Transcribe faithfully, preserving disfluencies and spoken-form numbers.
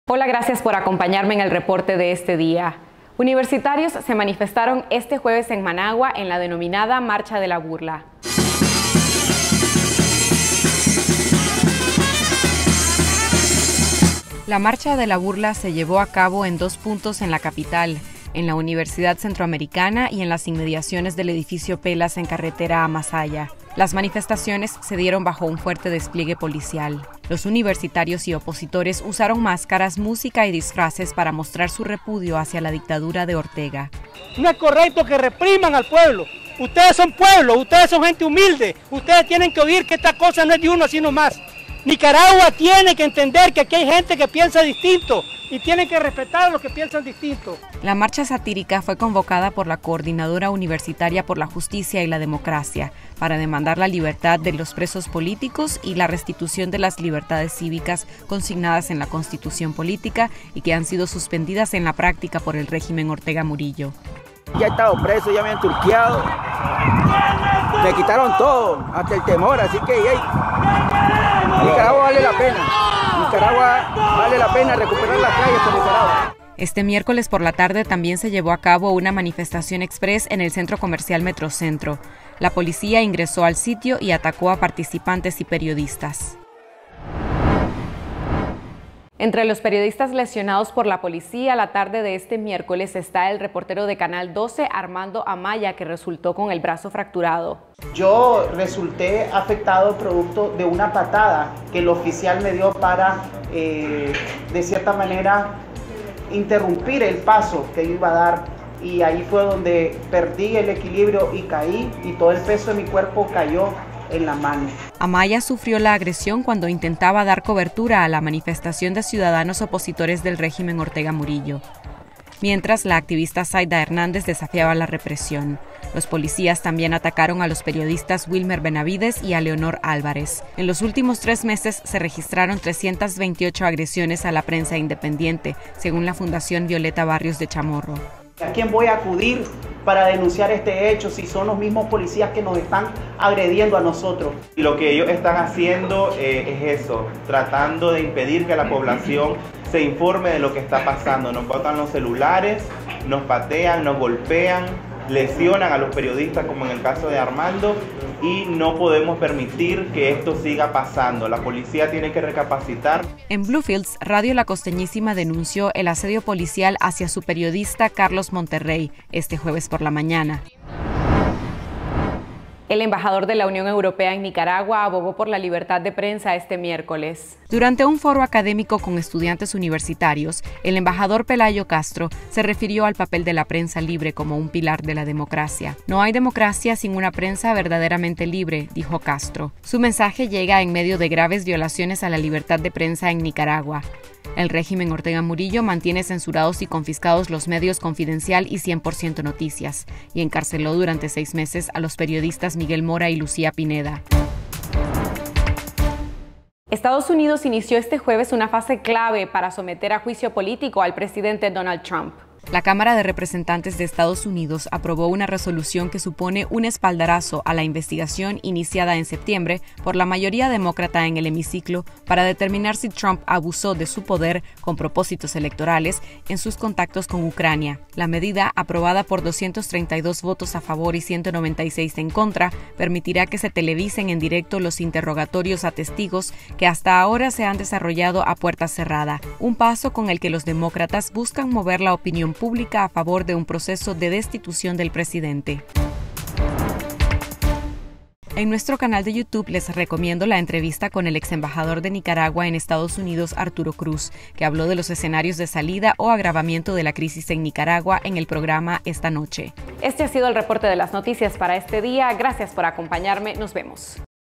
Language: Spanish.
Hola, gracias por acompañarme en el reporte de este día. Universitarios se manifestaron este jueves en Managua en la denominada Marcha de la Burla. La Marcha de la Burla se llevó a cabo en dos puntos en la capital, en la Universidad Centroamericana y en las inmediaciones del edificio Pelas en carretera a Masaya. Las manifestaciones se dieron bajo un fuerte despliegue policial. Los universitarios y opositores usaron máscaras, música y disfraces para mostrar su repudio hacia la dictadura de Ortega. No es correcto que repriman al pueblo. Ustedes son pueblo, ustedes son gente humilde. Ustedes tienen que oír que esta cosa no es de uno así nomás. Nicaragua tiene que entender que aquí hay gente que piensa distinto y tienen que respetar a los que piensan distinto. La marcha satírica fue convocada por la Coordinadora Universitaria por la Justicia y la Democracia para demandar la libertad de los presos políticos y la restitución de las libertades cívicas consignadas en la Constitución Política y que han sido suspendidas en la práctica por el régimen Ortega Murillo. Ya he estado preso, ya me han turqueado, me quitaron todo, hasta el temor, así que hey, Nicaragua vale la pena, Nicaragua vale la pena recuperar las calles de Nicaragua. Este miércoles por la tarde también se llevó a cabo una manifestación express en el centro comercial Metrocentro. La policía ingresó al sitio y atacó a participantes y periodistas. Entre los periodistas lesionados por la policía la tarde de este miércoles está el reportero de Canal doce, Armando Amaya, que resultó con el brazo fracturado. Yo resulté afectado producto de una patada que el oficial me dio para, eh, de cierta manera, interrumpir el paso que iba a dar. Y ahí fue donde perdí el equilibrio y caí, y todo el peso de mi cuerpo cayó en la mano. Amaya sufrió la agresión cuando intentaba dar cobertura a la manifestación de ciudadanos opositores del régimen Ortega Murillo, mientras la activista Zaida Hernández desafiaba la represión. Los policías también atacaron a los periodistas Wilmer Benavides y a Leonor Álvarez. En los últimos tres meses se registraron trescientas veintiocho agresiones a la prensa independiente, según la Fundación Violeta Barrios de Chamorro. ¿A quién voy a acudir para denunciar este hecho si son los mismos policías que nos están agrediendo a nosotros? Lo que ellos están haciendo eh, es eso, tratando de impedir que la población se informe de lo que está pasando. Nos botan los celulares, nos patean, nos golpean, lesionan a los periodistas como en el caso de Armando, y no podemos permitir que esto siga pasando. La policía tiene que recapacitar. En Bluefields, Radio La Costeñísima denunció el asedio policial hacia su periodista Carlos Monterrey este jueves por la mañana. El embajador de la Unión Europea en Nicaragua abogó por la libertad de prensa este miércoles. Durante un foro académico con estudiantes universitarios, el embajador Pelayo Castro se refirió al papel de la prensa libre como un pilar de la democracia. No hay democracia sin una prensa verdaderamente libre, dijo Castro. Su mensaje llega en medio de graves violaciones a la libertad de prensa en Nicaragua. El régimen Ortega Murillo mantiene censurados y confiscados los medios Confidencial y cien por ciento Noticias y encarceló durante seis meses a los periodistas Miguel Mora y Lucía Pineda. Estados Unidos inició este jueves una fase clave para someter a juicio político al presidente Donald Trump. La Cámara de Representantes de Estados Unidos aprobó una resolución que supone un espaldarazo a la investigación iniciada en septiembre por la mayoría demócrata en el hemiciclo para determinar si Trump abusó de su poder con propósitos electorales en sus contactos con Ucrania. La medida, aprobada por doscientos treinta y dos votos a favor y ciento noventa y seis en contra, permitirá que se televisen en directo los interrogatorios a testigos que hasta ahora se han desarrollado a puerta cerrada, un paso con el que los demócratas buscan mover la opinión pública a favor de un proceso de destitución del presidente. En nuestro canal de YouTube les recomiendo la entrevista con el ex embajador de Nicaragua en Estados Unidos, Arturo Cruz, que habló de los escenarios de salida o agravamiento de la crisis en Nicaragua en el programa Esta Noche. Este ha sido el reporte de las noticias para este día. Gracias por acompañarme. Nos vemos.